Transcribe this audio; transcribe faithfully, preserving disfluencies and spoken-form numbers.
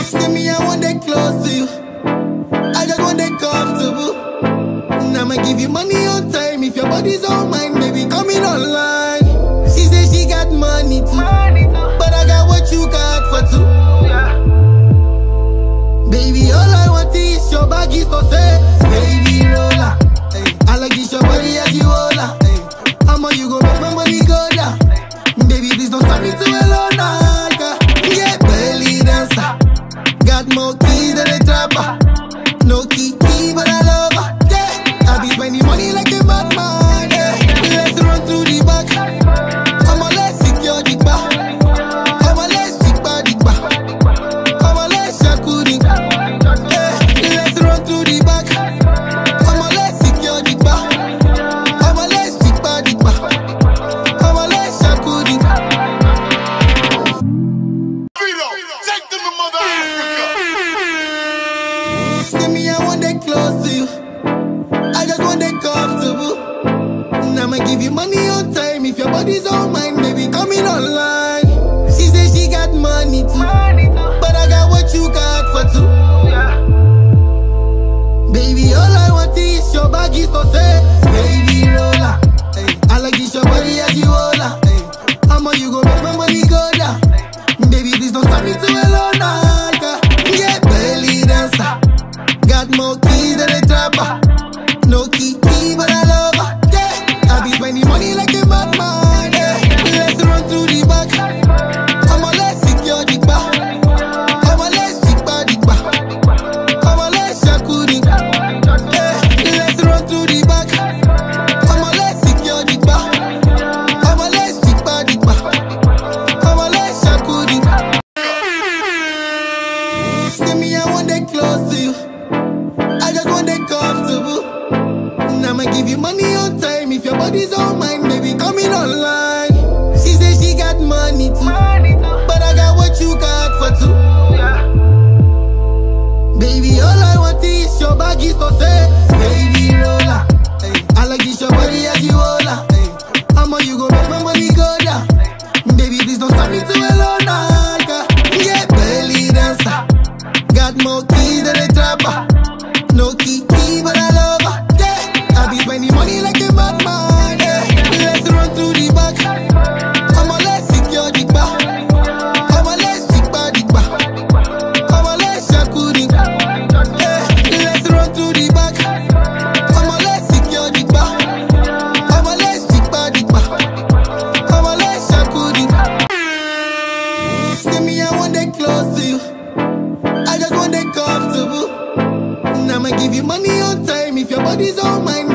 See me, I want that close to you. I just want that comfortable. I'ma give you money on time. If your body's on mine, baby, coming online. She say she got money too, but I got what you got for two. Baby, all I want is your baggies to say, baby, roller. Hey, I like this your body as you roller. Hey, how much you go make my money go down? Baby, please don't turn me to a loner. Yeah, belly dancer. Got more keys than a trapper. No key key, but I love her. Yeah, I be spending money like a madman. Yeah, let's run through the back. I'ma let's secure the bar. I'ma let's stick by the bar. I'ma let's shakuri. Yeah, let's run through the back. I'ma let's secure the bar. I'ma let's stick by the bar. I'ma let's shakuri. Take them to Mother Africa. See me, I want that close to you. I just want that comfortable. I'ma give you money on time. If your body's on mine, baby, coming online. She say she got money too, but I got what you got for two. Baby, all I want is your baggies to say, baby, roller. Hey, I like this your body as you roller. Hey, how much you go make my money go down? Baby, please don't turn me to a loner. Yeah, belly dancer. Got more keys than a trapper. No key key, but I love her. Yeah, I be spending money like a madman. Yeah, let's run through the back. I'ma let's secure the bar. I'ma let's stick by the bar. I'ma let's shakuri. Yeah, let's run through the back. I'ma let's secure the bar. I'ma let's stick by the bar. I'ma let's shakuri. See me, I want that close to you. I just want that comfortable. I'ma give you money on time. If your body's on mine, baby, coming online. She say she got money too, but I got what you got for two. Baby, all I want is your baggies to say, baby, roller. Hey, I like this your body as you roller. Hey, how much you go make my money go down? Baby, please don't turn me to a loner. Yeah, belly dancer. Got more keys than a trapper. No key key, but I love her. Yeah, I be spending money like a madman. Yeah, let's run through the back. I'ma let's secure the bar. I'ma let's stick by the bar. I'ma let's shakuri. Yeah, let's run through the back. I'ma let's secure the bar. I'ma let's stick by the bar. I'ma let's shakuri. See me, I want that close to you. I just want that comfortable. I'ma give you money on time. If your body's on mine,